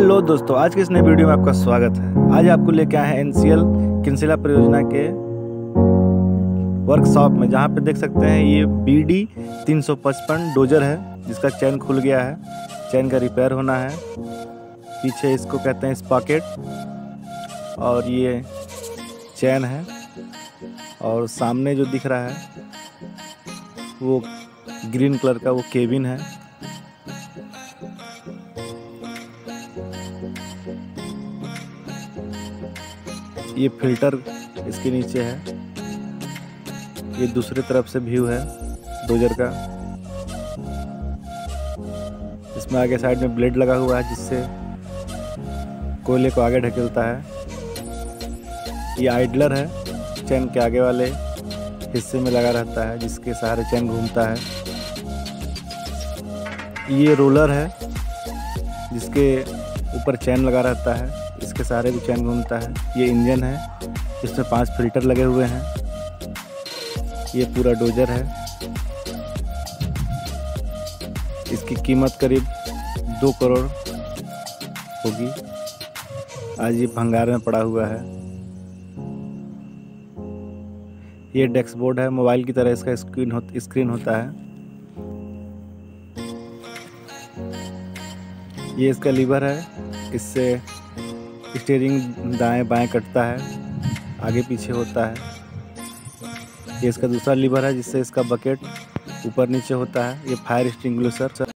Hello दोस्तों, आज के इस नए वीडियो में आपका स्वागत है। आज आपको लेके आए हैं एनसीएल किंसिला परियोजना के वर्कशॉप में, जहां पे देख सकते हैं ये BD355 डोजर है जिसका चैन खुल गया है। चैन का रिपेयर होना है। पीछे इसको कहते हैं स्पॉकेट, और ये चैन है। और सामने जो दिख रहा है वो ग्रीन कलर का वो केबिन है। ये फिल्टर इसके नीचे है। ये दूसरी तरफ से व्यू है डोजर का। इसमें आगे साइड में ब्लेड लगा हुआ है जिससे कोयले को आगे ढकेलता है। ये आइडलर है, चैन के आगे वाले हिस्से में लगा रहता है जिसके सहारे चैन घूमता है। ये रोलर है जिसके ऊपर चैन लगा रहता है, इसके सहारे भी चैन घूमता है। ये इंजन है जिसमें 5 फिल्टर लगे हुए हैं। ये पूरा डोजर है। इसकी कीमत करीब 2 करोड़ होगी। आज ये भंगार में पड़ा हुआ है। ये डैशबोर्ड है, मोबाइल की तरह इसका स्क्रीन होता है। ये इसका लीवर है, इससे स्टीयरिंग दाएं बाएं कटता है, आगे पीछे होता है। ये इसका दूसरा लीवर है जिससे इसका बकेट ऊपर नीचे होता है। ये फायर एक्सटिंग्विशर